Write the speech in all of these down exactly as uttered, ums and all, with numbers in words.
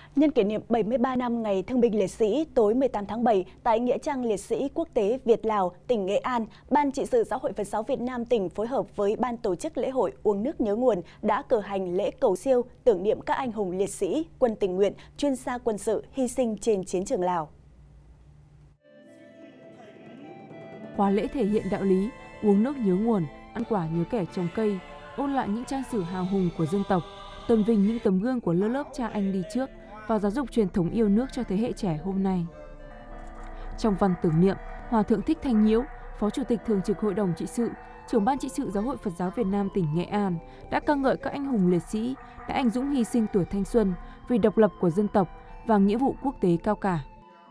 Nhân kỷ niệm bảy mươi ba năm Ngày Thương binh Liệt sĩ tối mười tám tháng bảy tại Nghĩa trang Liệt sĩ Quốc tế Việt Lào, tỉnh Nghệ An, Ban Trị sự Giáo hội Phật giáo Việt Nam tỉnh phối hợp với Ban tổ chức lễ hội Uống nước nhớ nguồn đã cử hành lễ cầu siêu tưởng niệm các anh hùng liệt sĩ, quân tình nguyện, chuyên gia quân sự hy sinh trên chiến trường Lào. Khóa lễ thể hiện đạo lý uống nước nhớ nguồn, ăn quả nhớ kẻ trồng cây, ôn lại những trang sử hào hùng của dân tộc, tôn vinh những tấm gương của lớp lớp cha anh đi trước và giáo dục truyền thống yêu nước cho thế hệ trẻ hôm nay. Trong văn tưởng niệm, Hòa thượng Thích Thanh Nhiễu, Phó Chủ tịch Thường trực Hội đồng Trị sự, Trưởng Ban Trị sự Giáo hội Phật giáo Việt Nam tỉnh Nghệ An đã ca ngợi các anh hùng liệt sĩ đã anh dũng hy sinh tuổi thanh xuân vì độc lập của dân tộc và nghĩa vụ quốc tế cao cả.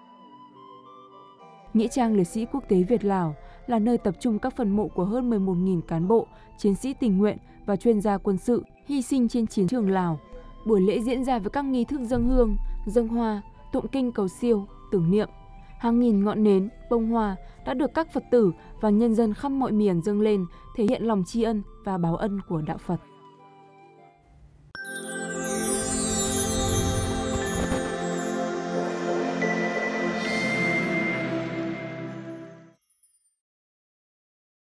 Nghĩa trang Liệt sĩ Quốc tế Việt Lào là nơi tập trung các phần mộ của hơn mười một nghìn cán bộ, chiến sĩ tình nguyện và chuyên gia quân sự hy sinh trên chiến trường Lào. Buổi lễ diễn ra với các nghi thức dâng hương, dâng hoa, tụng kinh cầu siêu, tưởng niệm. Hàng nghìn ngọn nến, bông hoa đã được các Phật tử và nhân dân khắp mọi miền dâng lên thể hiện lòng tri ân và báo ân của đạo Phật.